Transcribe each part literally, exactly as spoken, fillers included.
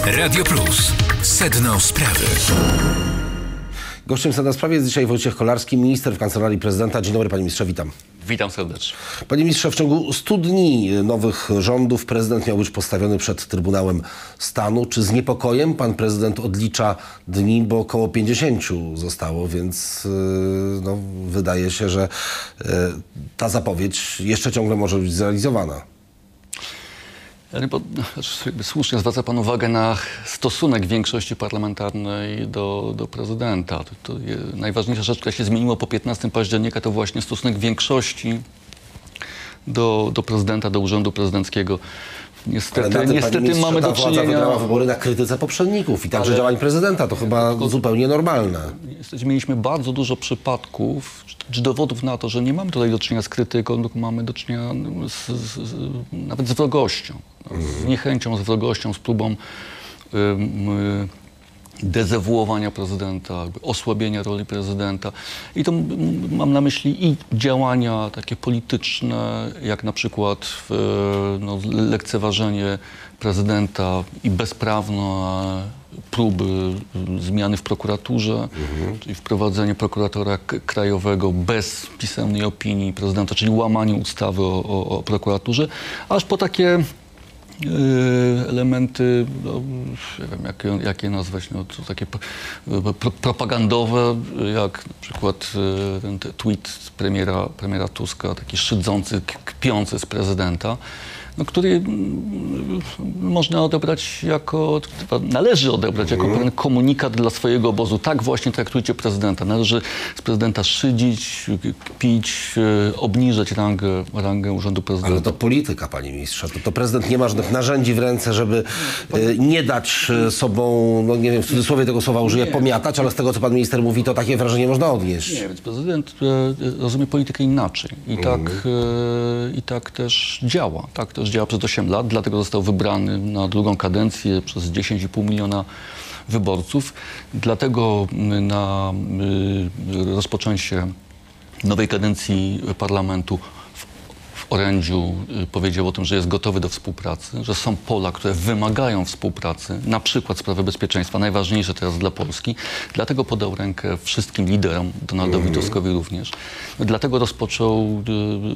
Radio Plus. Sedno sprawy. Gościem Sedna Sprawy jest dzisiaj Wojciech Kolarski, minister w Kancelarii Prezydenta. Dzień dobry, panie ministrze, witam. Witam serdecznie. Panie ministrze, w ciągu stu dni nowych rządów prezydent miał być postawiony przed Trybunałem Stanu. Czy z niepokojem pan prezydent odlicza dni, bo około pięćdziesięciu zostało, więc yy, no, wydaje się, że yy, ta zapowiedź jeszcze ciągle może być zrealizowana. Bo, jakby słusznie zwraca pan uwagę na stosunek większości parlamentarnej do, do prezydenta. To, to je, najważniejsza rzecz, która się zmieniła po piętnastego października, to właśnie stosunek większości do, do prezydenta, do urzędu prezydenckiego. Niestety, tym, niestety mamy do czynienia... władza wygrała wybory na krytyce poprzedników i także ale... działań prezydenta. To chyba tylko zupełnie normalne. Niestety mieliśmy bardzo dużo przypadków, czy dowodów na to, że nie mamy tutaj do czynienia z krytyką, tylko mamy do czynienia z, z, z, nawet z wrogością. Z niechęcią, z wrogością, z próbą y, y, dezawuowania prezydenta, jakby osłabienia roli prezydenta. I to mam na myśli i działania takie polityczne, jak na przykład y, no, lekceważenie prezydenta i bezprawne próby zmiany w prokuraturze, mhm. czyli wprowadzenie prokuratora krajowego bez pisemnej opinii prezydenta, czyli łamanie ustawy o, o, o prokuraturze, aż po takie elementy, no, nie wiem, jak, jak je nazwać, no, to takie pro, propagandowe, jak na przykład ten tweet premiera, premiera Tuska, taki szydzący, kpiący z prezydenta, no, który można odebrać jako, należy odebrać jako pewien komunikat dla swojego obozu. Tak właśnie traktujcie prezydenta. Należy z prezydenta szydzić, kpić, obniżać rangę, rangę urzędu prezydenta. Ale to polityka, panie ministrze. To, to prezydent nie ma żadnych narzędzi w ręce, żeby y, nie dać sobą, no nie wiem, w cudzysłowie tego słowa użyję, nie. pomiatać, ale z tego, co pan minister mówi, to takie wrażenie można odnieść. Nie, więc prezydent e, rozumie politykę inaczej. I, mhm. tak, e, i tak też działa. Tak też działa przez osiem lat, dlatego został wybrany na drugą kadencję przez dziesięć i pół miliona wyborców. Dlatego na y, rozpoczęcie nowej kadencji parlamentu w orędziu y, powiedział o tym, że jest gotowy do współpracy, że są pola, które wymagają współpracy, na przykład sprawy bezpieczeństwa, najważniejsze teraz dla Polski. Dlatego podał rękę wszystkim liderom, Donaldowi Tuskowi również. Dlatego rozpoczął y,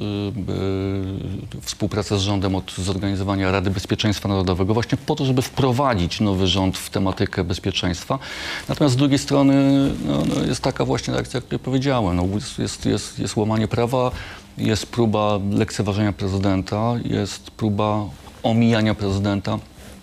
y, y, współpracę z rządem od zorganizowania Rady Bezpieczeństwa Narodowego, właśnie po to, żeby wprowadzić nowy rząd w tematykę bezpieczeństwa. Natomiast z drugiej strony no, no jest taka właśnie reakcja, jak tutaj powiedziałem, no, jest, jest, jest łamanie prawa, jest próba lekceważenia prezydenta, jest próba omijania prezydenta.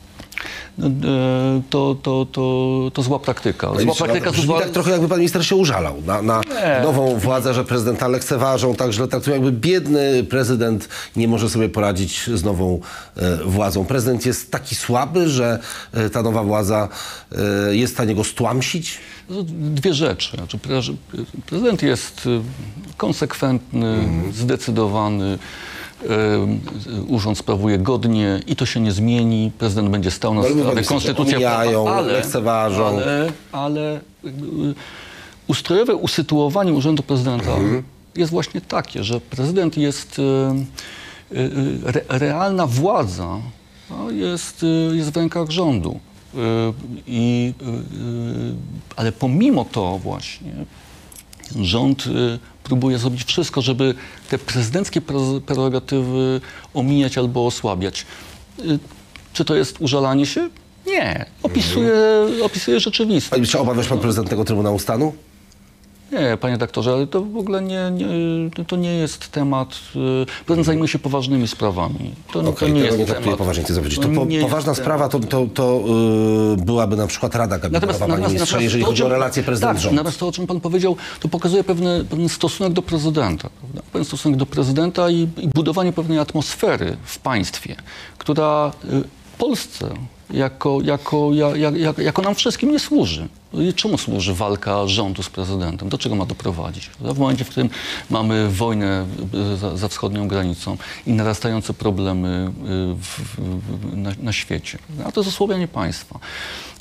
To, to, to, to zła praktyka. Zła praktyka brzmi zła... tak trochę, jakby pan minister się użalał na, na nową władzę, że prezydenta lekceważą, tak źle traktują. Jakby biedny prezydent nie może sobie poradzić z nową e, władzą. Prezydent jest taki słaby, że e, ta nowa władza e, jest w stanie go stłamsić? Dwie rzeczy. Znaczy, prezydent jest konsekwentny, mm. zdecydowany. Urząd sprawuje godnie i to się nie zmieni. Prezydent będzie stał na straży. Konstytucja omijają, ale, lekceważą. Ale, ale ustrojowe usytuowanie urzędu prezydenta mhm. jest właśnie takie, że prezydent jest re, realna władza, no, jest, jest w rękach rządu. I, ale pomimo to właśnie rząd próbuje zrobić wszystko, żeby te prezydenckie prerogatywy omijać albo osłabiać. Czy to jest użalanie się? Nie. Opisuje, mhm. opisuje rzeczywistość. Czy obawia się pan prezydentnego Trybunału Stanu? Nie, panie doktorze, ale to w ogóle nie, nie, to nie jest temat. Prezydent zajmuje się poważnymi sprawami. To, okay, to nie jest nie temat. Tak poważnie chcę zapytać. To po, poważna sprawa to, to, to yy, byłaby na przykład Rada Gabinetowa, panie ministrze, jeżeli chodzi o relacje prezydent-rząd. Tak, natomiast to, o czym pan powiedział, to pokazuje pewny, pewien stosunek do prezydenta. Prawda? Pewien stosunek do prezydenta i, i budowanie pewnej atmosfery w państwie, która yy, Polsce jako, jako, jak, jak, jako nam wszystkim nie służy. Czemu służy walka rządu z prezydentem? Do czego ma doprowadzić? W momencie, w którym mamy wojnę za, za wschodnią granicą i narastające problemy w, w, na, na świecie. A to jest osłabianie państwa.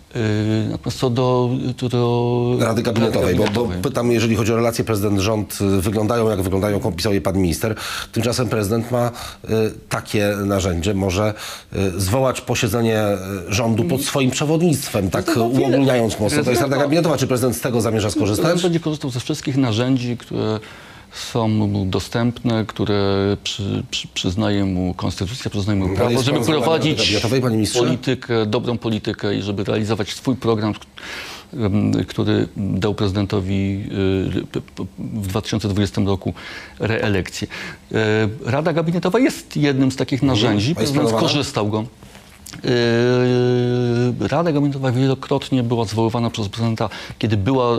Natomiast co do, do, do Rady Gabinetowej, Rady bo, bo pytam, jeżeli chodzi o relacje prezydent-rząd, wyglądają jak wyglądają, jak opisał je pan minister. Tymczasem prezydent ma y, takie narzędzie, może y, zwołać posiedzenie rządu pod swoim przewodnictwem, tak uogólniając mocno. To jest Rada Gabinetowa. Czy prezydent z tego zamierza skorzystać? Prezydent będzie korzystał ze wszystkich narzędzi, które są mu dostępne, które przy, przy, przyznaje mu konstytucja, przyznaje mu prawo, żeby prowadzić politykę, dobrą politykę i żeby realizować swój program, który dał prezydentowi w dwa tysiące dwudziestym roku reelekcję. Rada Gabinetowa jest jednym z takich narzędzi, prezydent skorzystał go. Rada Gabinetowa wielokrotnie była zwoływana przez prezydenta, kiedy była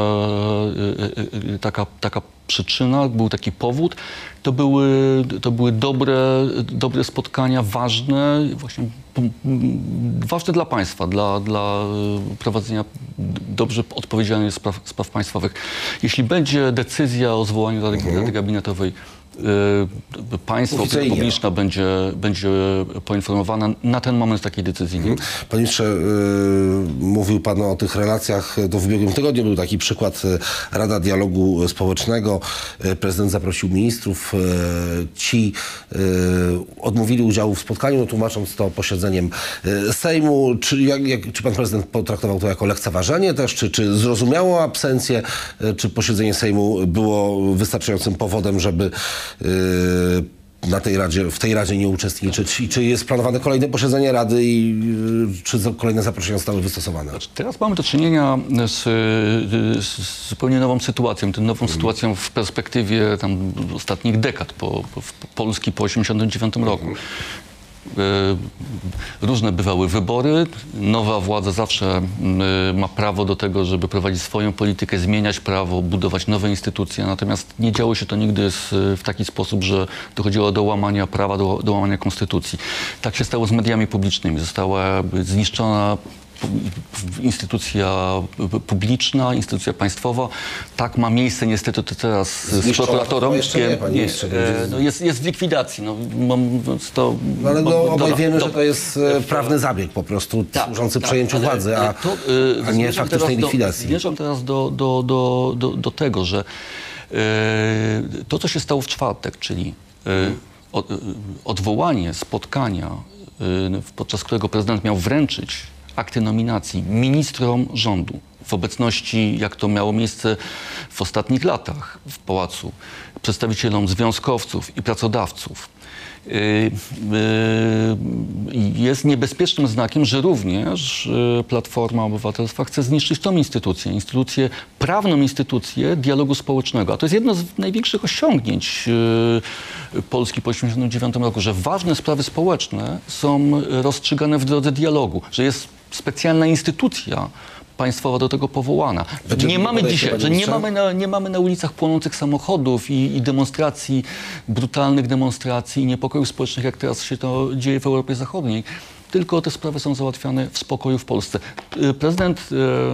taka, taka przyczyna, był taki powód. To były, to były dobre, dobre spotkania, ważne, właśnie ważne dla państwa, dla, dla prowadzenia dobrze odpowiedzialnych spraw, spraw państwowych. Jeśli będzie decyzja o zwołaniu Rady, mhm. Rady Gabinetowej, y, państwo, opinia publiczna będzie, będzie poinformowana. Na ten moment takiej decyzji nie. Mhm. Panie ministrze, y, mówił pan o tych relacjach. To w ubiegłym tygodniu był taki przykład. Rada Dialogu Społecznego. Prezydent zaprosił ministrów. Y, ci y, odmówili udziału w spotkaniu, tłumacząc to posiedzeniem y, Sejmu. Czy, jak, jak, czy pan prezydent potraktował to jako lekceważenie też? Czy, czy zrozumiało absencję? Y, czy posiedzenie Sejmu było wystarczającym powodem, żeby Yy, na tej radzie, w tej Radzie nie uczestniczyć i czy jest planowane kolejne posiedzenie Rady i yy, czy kolejne zaproszenia zostały wystosowane? Teraz mamy do czynienia z, z zupełnie nową sytuacją, tę nową mm. sytuacją w perspektywie tam ostatnich dekad, po, po, Polski po osiemdziesiątym dziewiątym roku. Mm. Różne bywały wybory. Nowa władza zawsze ma prawo do tego, żeby prowadzić swoją politykę, zmieniać prawo, budować nowe instytucje. Natomiast nie działo się to nigdy w taki sposób, że dochodziło do łamania prawa, do, do łamania konstytucji. Tak się stało z mediami publicznymi. Została zniszczona instytucja publiczna, instytucja państwowa. Tak ma miejsce niestety to teraz z prokuratorą. Jeszcze nie, panie ministrze. No jest, jest w likwidacji. No, mam, to, no, ale no, obaj do, wiemy, do, że to jest e, prawny zabieg po prostu tak, służący tak, przejęciu ale, władzy, a, to, y, a nie faktycznej likwidacji. Zmierzam teraz do, do, do, do, do tego, że y, to, co się stało w czwartek, czyli y, od, y, odwołanie spotkania, y, podczas którego prezydent miał wręczyć akty nominacji ministrom rządu w obecności, jak to miało miejsce w ostatnich latach w Pałacu, przedstawicielom związkowców i pracodawców, jest niebezpiecznym znakiem, że również Platforma Obywatelstwa chce zniszczyć tą instytucję, instytucję, prawną instytucję dialogu społecznego. A to jest jedno z największych osiągnięć Polski po osiemdziesiątym dziewiątym roku, że ważne sprawy społeczne są rozstrzygane w drodze dialogu, że jest specjalna instytucja państwowa do tego powołana. Będzie nie mamy dzisiaj, że nie mamy, na, nie mamy na ulicach płonących samochodów i, i demonstracji, brutalnych demonstracji i niepokojów społecznych, jak teraz się to dzieje w Europie Zachodniej. Tylko te sprawy są załatwiane w spokoju w Polsce. Prezydent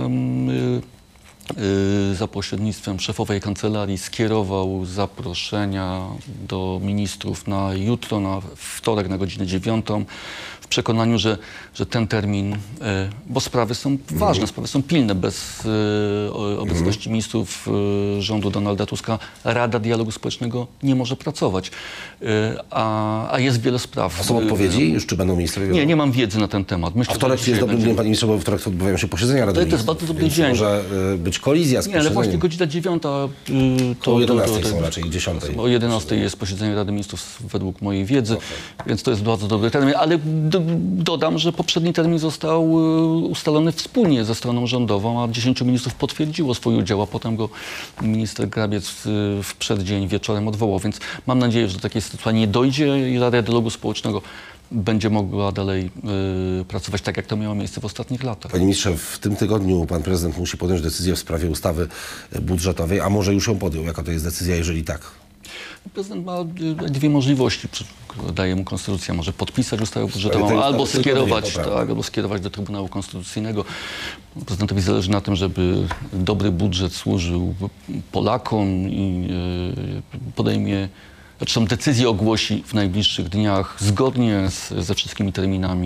za pośrednictwem szefowej kancelarii skierował zaproszenia do ministrów na jutro, na wtorek na godzinę dziewiątą, w przekonaniu, że, że ten termin, bo sprawy są ważne, sprawy są pilne. Bez obecności ministrów rządu Donalda Tuska Rada Dialogu Społecznego nie może pracować. A, a jest wiele spraw. A są odpowiedzi? Już czy będą ministrowie? Nie, nie mam wiedzy na ten temat. Myślę, a wtorek jest dobrym dniem, panie ministrze, bo wtorek odbywają się posiedzenia Rady to, to jest bardzo dobry dzień. Może być kolizja z Nie, ale właśnie godzina dziewiąta to... O jedenastej są raczej, dziesiątej. O jedenastej jest posiedzenie Rady Ministrów według mojej wiedzy, okay. Więc to jest bardzo dobry termin. Ale do, dodam, że poprzedni termin został ustalony wspólnie ze stroną rządową, a dziesięciu ministrów potwierdziło swój udział, a potem go minister Grabiec w przeddzień wieczorem odwołał. Więc mam nadzieję, że do takiej sytuacji nie dojdzie i Rada Dialogu Społecznego będzie mogła dalej y, pracować tak, jak to miało miejsce w ostatnich latach. Panie ministrze, w tym tygodniu pan prezydent musi podjąć decyzję w sprawie ustawy budżetowej, a może już ją podjął? Jaka to jest decyzja, jeżeli tak? Prezydent ma dwie możliwości, daje mu konstytucja, może podpisać ustawę budżetową, albo skierować, tak, albo skierować do Trybunału Konstytucyjnego. Prezydentowi zależy na tym, żeby dobry budżet służył Polakom i y, podejmie, zresztą decyzję ogłosi w najbliższych dniach zgodnie z, ze wszystkimi terminami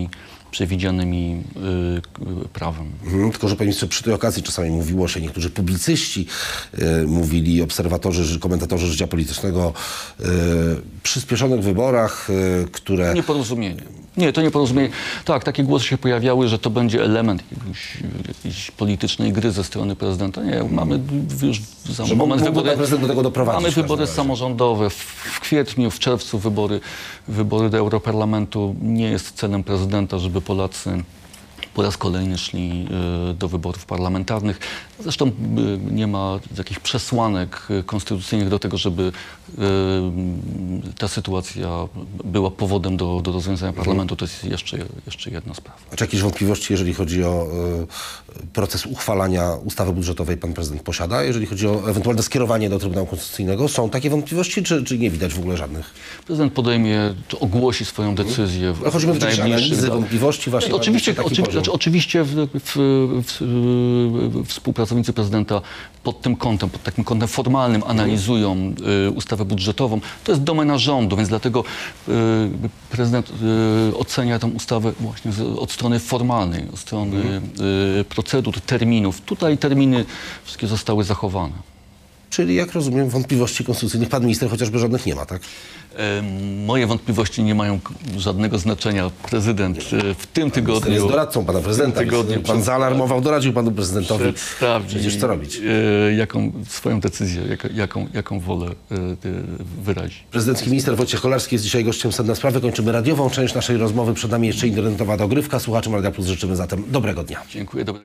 przewidzianymi y, prawem. Mhm, tylko, że panie ministrze, przy tej okazji czasami mówiło się, niektórzy publicyści y, mówili, obserwatorzy, komentatorzy życia politycznego, y, przyspieszonych wyborach, y, które... Nieporozumienie. Nie, to nieporozumienie. Tak, takie głosy się pojawiały, że to będzie element jakiejś, jakiejś politycznej gry ze strony prezydenta. Nie, mamy już za że moment mógł wybory. prezydent do tego doprowadzić. Mamy w każdym wybory razie. samorządowe. W, w kwietniu, w czerwcu wybory, wybory do Europarlamentu. Nie jest celem prezydenta, żeby Polacy po raz kolejny szli y, do wyborów parlamentarnych. Zresztą y, nie ma jakichś przesłanek y, konstytucyjnych do tego, żeby y, ta sytuacja była powodem do, do rozwiązania parlamentu. To jest jeszcze, jeszcze jedna sprawa. A czy jakieś wątpliwości, jeżeli chodzi o y, proces uchwalania ustawy budżetowej, pan prezydent posiada? Jeżeli chodzi o ewentualne skierowanie do Trybunału Konstytucyjnego, są takie wątpliwości, czy, czy nie widać w ogóle żadnych? Prezydent podejmie, czy ogłosi swoją decyzję w, Ale chodzi mi o w jakieś najbliższych analizy, latach. wątpliwości właśnie. Oczywiście, taki oczywi poziom. znaczy, oczywiście w, w, w, w, współpracownicy prezydenta pod tym kątem, pod takim kątem formalnym analizują y, ustawę budżetową. To jest domena rządu, więc dlatego y, prezydent y, ocenia tę ustawę właśnie z, od strony formalnej, od strony y, procedur, terminów. Tutaj terminy wszystkie zostały zachowane. Czyli, jak rozumiem, wątpliwości konstytucyjnych pan minister chociażby żadnych nie ma, tak? Moje wątpliwości nie mają żadnego znaczenia. Prezydent w tym tygodniu... Jest doradcą pana prezydenta. tygodniu Pan zaalarmował, doradził panu prezydentowi. Przedstawi, Przecież co robić? Jaką swoją decyzję, jaką, jaką, jaką wolę wyrazi. Prezydencki minister Wojciech Kolarski jest dzisiaj gościem Sedna Sprawy. Kończymy radiową część naszej rozmowy. Przed nami jeszcze internetowa dogrywka. Słuchaczom Radia Plus życzymy zatem dobrego dnia. Dziękuję. Dobre...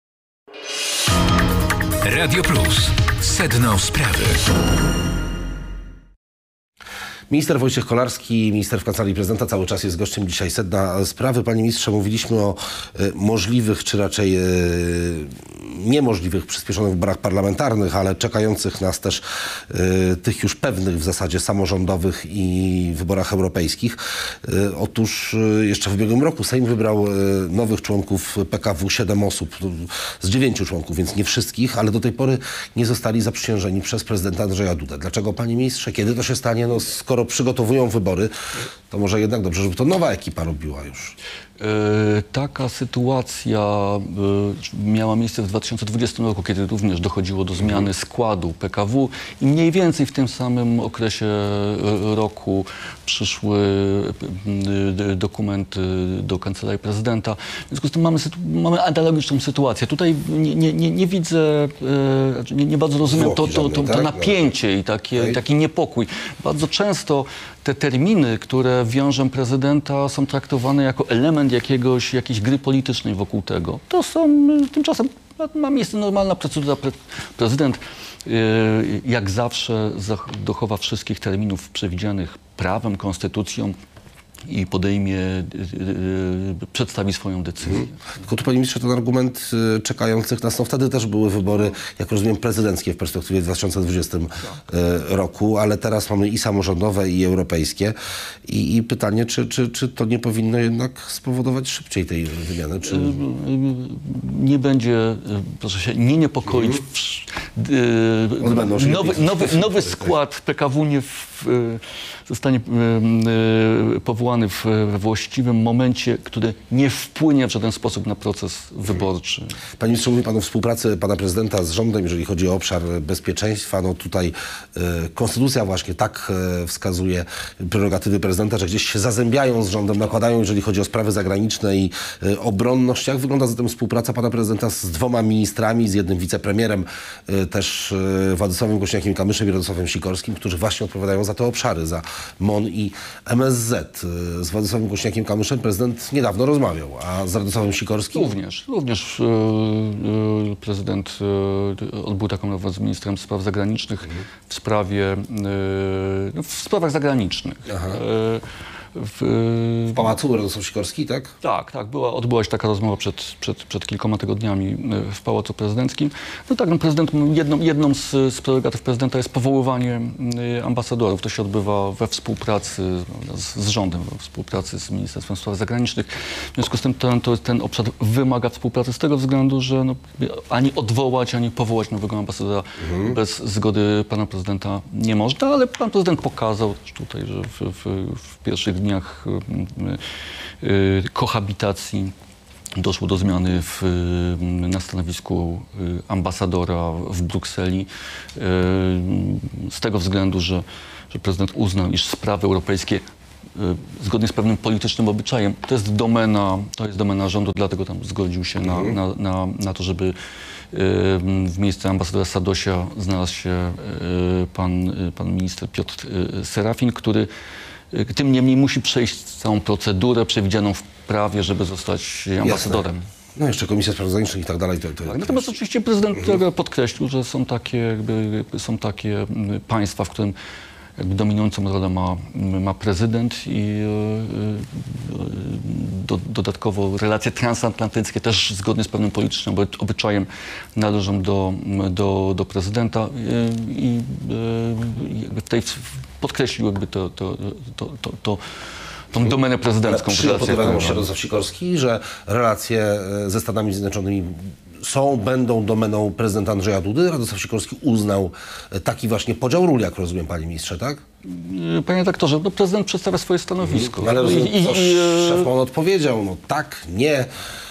Radio Plus. Sedno Sprawy. Minister Wojciech Kolarski, minister w Kancelarii Prezydenta, cały czas jest gościem dzisiaj Sedna Sprawy. Panie ministrze, mówiliśmy o y, możliwych, czy raczej y, niemożliwych przyspieszonych wyborach parlamentarnych, ale czekających nas też y, tych już pewnych w zasadzie samorządowych i wyborach europejskich. Y, otóż y, jeszcze w ubiegłym roku Sejm wybrał y, nowych członków P K W, siedem osób z dziewięciu członków, więc nie wszystkich, ale do tej pory nie zostali zaprzysiężeni przez prezydenta Andrzeja Dudę. Dlaczego, panie ministrze? Kiedy to się stanie? No, skoro przygotowują wybory, to może jednak dobrze, żeby to nowa ekipa robiła już. E, taka sytuacja e, miała miejsce w dwa tysiące dwudziestym roku, kiedy również dochodziło do zmiany składu P K W i mniej więcej w tym samym okresie e, roku przyszły e, dokumenty do Kancelarii Prezydenta. W związku z tym mamy, mamy analogiczną sytuację. Tutaj nie, nie, nie, nie widzę, e, nie, nie bardzo rozumiem to, to, to, to napięcie i takie, taki niepokój. Bardzo często te terminy, które wiążą prezydenta, są traktowane jako element jakiegoś, jakiejś gry politycznej wokół tego. To są, tymczasem ma miejsce normalna procedura. Pre, prezydent jak zawsze dochowa wszystkich terminów przewidzianych prawem, konstytucją i podejmie, przedstawi swoją decyzję. Hmm. Tylko tu, panie ministrze, ten argument czekających nas, no wtedy też były wybory, jak rozumiem, prezydenckie w perspektywie w dwa tysiące dwudziestym tak. roku, ale teraz mamy i samorządowe, i europejskie. I, i pytanie, czy, czy, czy to nie powinno jednak spowodować szybciej tej wymiany? Czy... Nie będzie, proszę się nie niepokoić. Hmm. Nowy, nowy, nowy skład P K W nie w, zostanie powołany w właściwym momencie, który nie wpłynie w żaden sposób na proces wyborczy. Panie ministrze, mówi pan o współpracy pana prezydenta z rządem, jeżeli chodzi o obszar bezpieczeństwa. No tutaj y, konstytucja właśnie tak y, wskazuje prerogatywy prezydenta, że gdzieś się zazębiają z rządem, nakładają, jeżeli chodzi o sprawy zagraniczne i y, obronność. Jak wygląda zatem współpraca pana prezydenta z dwoma ministrami, z jednym wicepremierem, y, też y, Władysławem Kosiniakiem-Kamyszem i Radosławem Sikorskim, którzy właśnie odpowiadają za te obszary, za M O N i M S Z. Z Władysławem Kosiniakiem-Kamyszem prezydent niedawno rozmawiał, a z Radosławem Sikorskim? Również. Również e, e, prezydent e, odbył taką rozmowę z ministrem spraw zagranicznych mhm. w sprawie, e, no, w sprawach zagranicznych. E, W, w Pałacu Radosław Sikorski, tak? Tak, tak. Była, odbyła się taka rozmowa przed, przed, przed kilkoma tygodniami w Pałacu Prezydenckim. No tak, no prezydent, jedną, jedną z, z prerogatyw prezydenta jest powoływanie ambasadorów. To się odbywa we współpracy z, z rządem, we współpracy z Ministerstwem Spraw Zagranicznych. W związku z tym ten, to, ten obszar wymaga współpracy z tego względu, że no, ani odwołać, ani powołać nowego ambasadora mhm. bez zgody pana prezydenta nie można, ale pan prezydent pokazał tutaj, że w, w, w pierwszych dniach y, y, kohabitacji doszło do zmiany w, na stanowisku ambasadora w Brukseli z tego względu, że, że prezydent uznał, iż sprawy europejskie zgodnie z pewnym politycznym obyczajem to jest domena, to jest domena rządu, dlatego tam zgodził się na, na, na, na to, żeby w miejsce ambasadora Sadosia znalazł się pan, pan minister Piotr Serafin, który tym niemniej musi przejść całą procedurę przewidzianą w prawie, żeby zostać ambasadorem. Jasne. No jeszcze Komisja Spraw Zagranicznych i tak dalej. To, to, tak, natomiast to... oczywiście prezydent mhm. podkreślił, że są takie, jakby, są takie państwa, w którym jakby dominującą rolę ma, ma prezydent i do, dodatkowo relacje transatlantyckie też zgodnie z pewnym politycznym obyczajem należą do, do, do prezydenta i, i jakby w tej podkreślił jakby to, to, to, to, to tą domenę prezydencką. Przyjął pod uwagę Radosław Sikorski, że relacje ze Stanami Zjednoczonymi są, będą domeną prezydenta Andrzeja Dudy. Radosław Sikorski uznał taki właśnie podział ról, jak rozumiem, panie ministrze, tak? Panie redaktorze, no prezydent przedstawia swoje stanowisko. Ale I, i, to i, szef on odpowiedział, no tak, nie.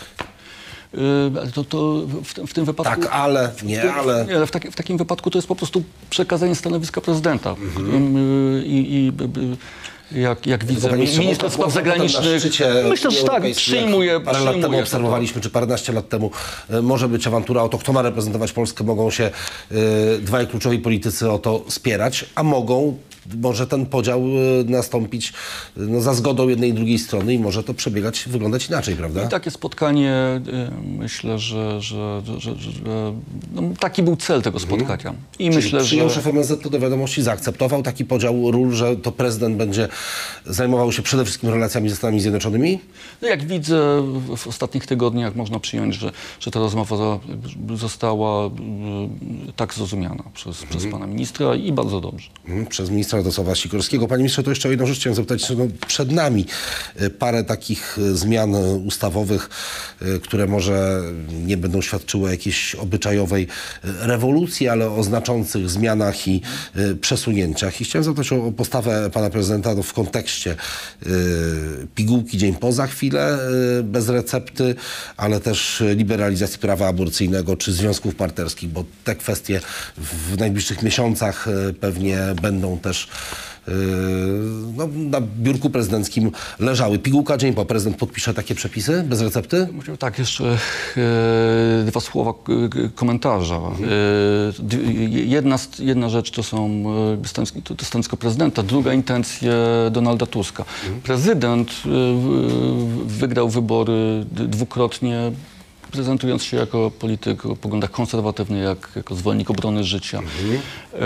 To, to w, w tym wypadku... Tak, ale, nie, ale... Nie, ale w, taki, w takim wypadku to jest po prostu przekazanie stanowiska prezydenta. Mhm. I, i, Jak, jak widzę, minister spraw zagranicznych, myślę, że tak, przyjmuje. Parę lat temu obserwowaliśmy, czy paręnaście lat temu, może być awantura o to, kto ma reprezentować Polskę, mogą się y, dwaj kluczowi politycy o to spierać, a mogą, może ten podział y, nastąpić no, za zgodą jednej i drugiej strony i może to przebiegać, wyglądać inaczej, prawda? I takie spotkanie, y, myślę, że, że, że, że, że no, taki był cel tego spotkania. Mhm. I Czyli myślę, przyjął że... szef M S Z do wiadomości, zaakceptował taki podział ról, że to prezydent będzie zajmował się przede wszystkim relacjami ze Stanami Zjednoczonymi? No jak widzę, w ostatnich tygodniach można przyjąć, że, że ta rozmowa została y, tak zrozumiana przez, mhm. przez pana ministra i bardzo dobrze. Mhm. Przez ministra Radosława Sikorskiego. Panie ministrze, to jeszcze o jedną rzecz chciałem zapytać. No, przed nami parę takich zmian ustawowych, które może nie będą świadczyły o jakiejś obyczajowej rewolucji, ale o znaczących zmianach i przesunięciach. I chciałem zapytać o, o postawę pana prezydenta w kontekście y, pigułki dzień po za chwilę, y, bez recepty, ale też liberalizacji prawa aborcyjnego czy związków partnerskich, bo te kwestie w najbliższych miesiącach y, pewnie będą też y, no, na biurku prezydenckim leżały. Pigułka dzień po. Prezydent podpisze takie przepisy bez recepty? Tak, jeszcze e, dwa słowa komentarza. E, jedna, jedna rzecz to są stanowisko, to stanowisko prezydenta, druga intencja Donalda Tuska. Prezydent e, wygrał wybory dwukrotnie, prezentując się jako polityk o poglądach konserwatywnych, jak, jako zwolennik obrony życia. Mhm.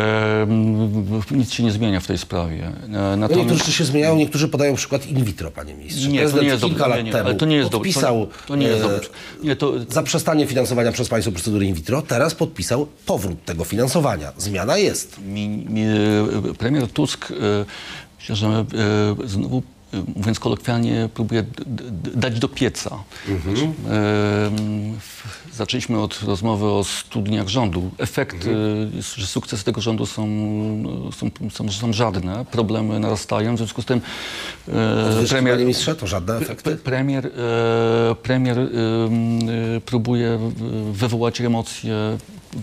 E, nic się nie zmienia w tej sprawie. Natomiast... No niektórzy się zmieniają, niektórzy podają przykład in vitro, panie ministrze. Nie, Prezydent to nie jest kilka dobry, lat nie, nie, temu ale to nie jest podpisał dobry, to, to nie jest dobry. Nie, to... zaprzestanie finansowania przez państwo procedury in vitro, teraz podpisał powrót tego finansowania. Zmiana jest. Mi, mi, premier Tusk, myślę, że e, znowu, mówiąc kolokwialnie, próbuje dać do pieca. Mhm. Znaczy, e, zaczęliśmy od rozmowy o stu dniach rządu. Efekty, mhm. że sukcesy tego rządu są, są, są, są żadne, problemy narastają, w związku z tym e, premier, panie ministrze, to żadne efekty? Premier, e, premier e, próbuje wywołać emocje,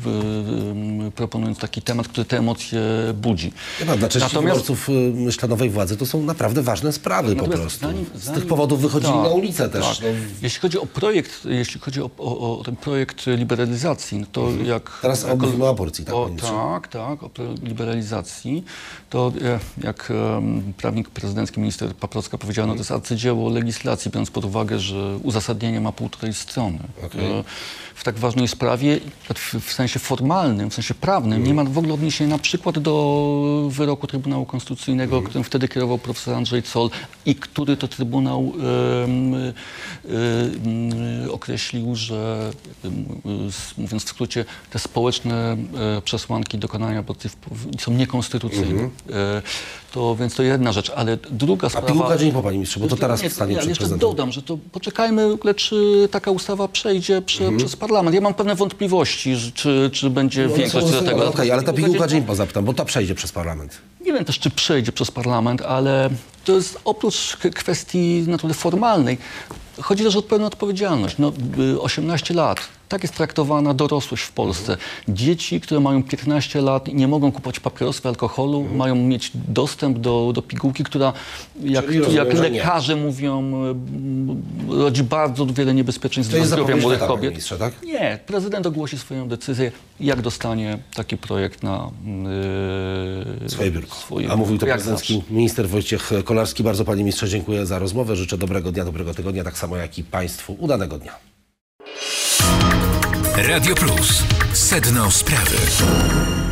W, proponując taki temat, który te emocje budzi. Ja, dla części wyborców, myślę, nowej władzy to są naprawdę ważne sprawy po prostu. Zanim, Z zanim, tych powodów wychodzili tak, na ulicę też. Tak. No. Jeśli chodzi o projekt, jeśli chodzi o, o, o ten projekt liberalizacji, no to mhm. jak... Teraz jak, mówimy o aborcji, tak? O, tak, tak, o liberalizacji, to jak um, prawnik prezydencki, minister Paprocka powiedział, no to jest arcydzieło legislacji, biorąc pod uwagę, że uzasadnienie ma półtorej strony. Okay. W tak ważnej sprawie, w, w sensie formalnym, w sensie prawnym, mm. nie ma w ogóle odniesienia na przykład do wyroku Trybunału Konstytucyjnego, mm. którym wtedy kierował profesor Andrzej Zoll i który to Trybunał um, um, określił, że um, mówiąc w skrócie, te społeczne um, przesłanki dokonania aborcji są niekonstytucyjne. Mm. E, to, więc to jedna rzecz, ale druga sprawa... A pigułka dzień po, panie ministrze, bo to teraz nie, wstanie ja przed jeszcze prezydentem. dodam, że to poczekajmy, czy taka ustawa przejdzie prze, mm. przez parlament. Ja mam pewne wątpliwości, czy, czy będzie no, większość do tego. Okej, okay, ale ta pigułka dzień po zapytam, bo ta przejdzie przez parlament. Nie wiem też, czy przejdzie przez parlament, ale to jest oprócz k- kwestii natury formalnej, chodzi też o pełną odpowiedzialność. No, y, osiemnaście lat. Tak jest traktowana dorosłość w Polsce. Dzieci, które mają piętnaście lat i nie mogą kupować papierosów, alkoholu, mhm. mają mieć dostęp do, do pigułki, która, jak, jak lekarze mówią, y, rodzi bardzo wiele niebezpieczeństw dla zdrowia młodych kobiet. Ministrze, tak? Nie, prezydent ogłosi swoją decyzję, jak dostanie taki projekt na yy, swoje biurko. Swoje A mówił to jak prezydencki zawsze. minister Wojciech Kolarski. Bardzo panie ministrze dziękuję za rozmowę. Życzę dobrego dnia, dobrego tygodnia, tak samo jak i państwu udanego dnia. Radio Plus. Sedno sprawy.